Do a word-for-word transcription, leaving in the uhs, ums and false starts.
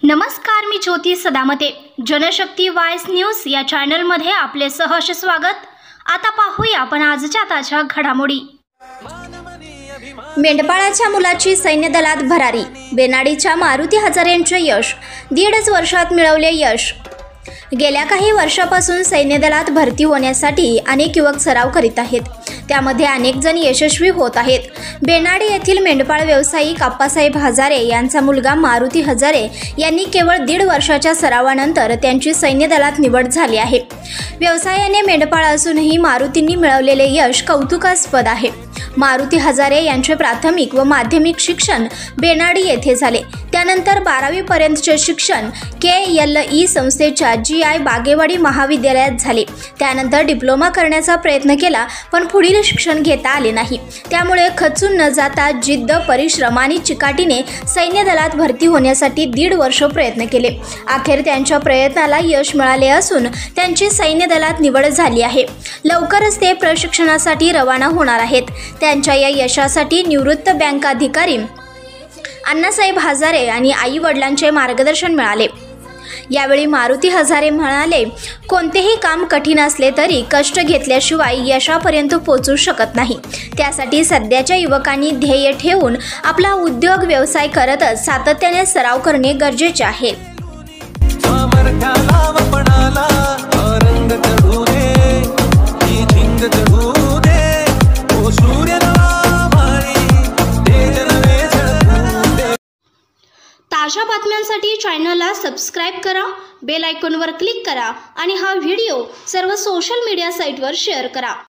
नमस्कार, मी Jyoti Sadamate. Janshakti voice news या चॅनलमध्ये आपले सहर्ष स्वागत. आता पाहूया आपण आजच्या ताज्या घडामोडी. मेंढपाळाच्या मुलाची सैन्य दलात भरारी. बेनाडीच्या मारुती हजारेंचे यश. दीडच वर्षात मिळवले यश. गेल्या काही वर्षापासून सैन्य दलात भरती होण्यासाठी अनेक युवक सराव करीत आहेत. त्यामध्ये अनेक जण यशस्वी होत आहेत. बेनाडी येथील मेंढपाळ व्यावसायिक आप्पासाहेब हजारे यांचा मुलगा मारुती हजारे यांनी केवळ दीड वर्षाच्या सरावानंतर त्यांची सैन्य दलात निवड झाली आहे. व्यवसायाने मेंढपाळ असूनही मारुतींनी मिळवलेले यश कौतुकास्पद आहे. मारुती हजारे यांचे प्राथमिक व माध्यमिक शिक्षण बेनाडी येथे झाले. त्यानंतर बारावी पर्यंतचे शिक्षण के एल ई संस्थेच्या जी आय बागेवाडी महाविद्यालयात झाले. त्यानंतर डिप्लोमा करण्याचा प्रयत्न केला, पण पुढील शिक्षण घेता आले नाही. त्यामुळे खचून न जाता जिद्द, परिश्रम आणि चिकाटीने सैन्य दलात भरती होण्यासाठी दीड वर्ष प्रयत्न केले. अखेर त्यांच्या प्रयत्नाला यश मिळाले असून त्यांची सैन्य दलात निवड झाली आहे. लवकरच ते प्रशिक्षणासाठी रवाना होणार आहेत. त्यांच्या या यशासाठी निवृत्त बँक अधिकारी अण्णासाहेब हजारे आणि आई वडिलांचे मार्गदर्शन मिळाले. यावेळी मारुती हजारे म्हणाले, कोणतेही काम कठीण असले तरी कष्ट घेतल्याशिवाय यशापर्यंत पोहोचू शकत नाही. त्यासाठी सध्याच्या युवकांनी ध्येय ठेवून आपला उद्योग व्यवसाय करतच सातत्याने सराव करणे गरजेचे आहे. ताज्या बातम्यांसाठी चॅनलला सबस्क्राईब करा, बेल आयकॉनवर क्लिक करा आणि हा व्हिडिओ सर्व सोशल मीडिया साईटवर शेअर करा.